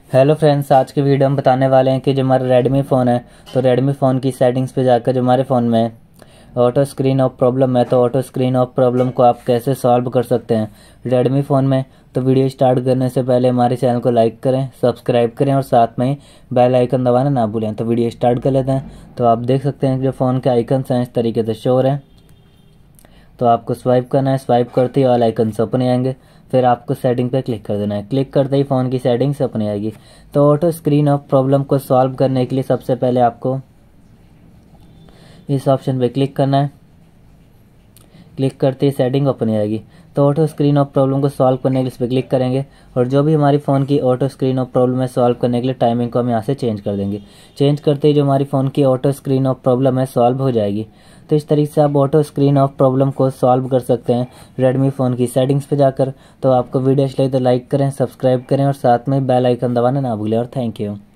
Hello friends, आज की video हम बताने वाले हैं कि जो हमारा रेडमी फ़ोन है तो रेडमी फ़ोन की सेटिंग्स पे जाकर जो हमारे फ़ोन में ऑटो स्क्रीन ऑफ प्रॉब्लम है तो ऑटो स्क्रीन ऑफ प्रॉब्लम को आप कैसे सॉल्व कर सकते हैं रेडमी फ़ोन में। तो वीडियो स्टार्ट करने से पहले हमारे चैनल को लाइक करें, सब्सक्राइब करें और साथ में ही बेल आइकन दबाना ना भूलें। तो वीडियो स्टार्ट कर लेते हैं। तो आप देख सकते हैं कि जो फ़ोन के आइकन्स हैं इस तरीके से शो हो रहे हैं। तो आपको स्वाइप करना है, स्वाइप करते ही ऑल आइकन्स ओपन आएंगे। फिर आपको सेटिंग पे क्लिक कर देना है, क्लिक करते ही फ़ोन की सेटिंग्स ओपन आएगी। तो ऑटो स्क्रीन ऑफ प्रॉब्लम को सॉल्व करने के लिए सबसे पहले आपको इस ऑप्शन पे क्लिक करना है, क्लिक करते ही सेटिंग ओपन आएगी। तो ऑटो स्क्रीन ऑफ प्रॉब्लम को सॉल्व करने के लिए इस पर क्लिक करेंगे और जो भी हमारी फ़ोन की ऑटो स्क्रीन ऑफ प्रॉब्लम है सॉल्व करने के लिए टाइमिंग को हम यहाँ से चेंज कर देंगे। चेंज करते ही जो हमारी फ़ोन की ऑटो स्क्रीन ऑफ प्रॉब्लम है सॉल्व हो जाएगी। तो इस तरीके से आप ऑटो स्क्रीन ऑफ प्रॉब्लम को सॉल्व कर सकते हैं रेडमी फ़ोन की सेटिंग्स पे जाकर। तो आपको वीडियो अच्छी लगे तो लाइक करें, सब्सक्राइब करें और साथ में बेल आइकन दबाना ना भूलें। और थैंक यू।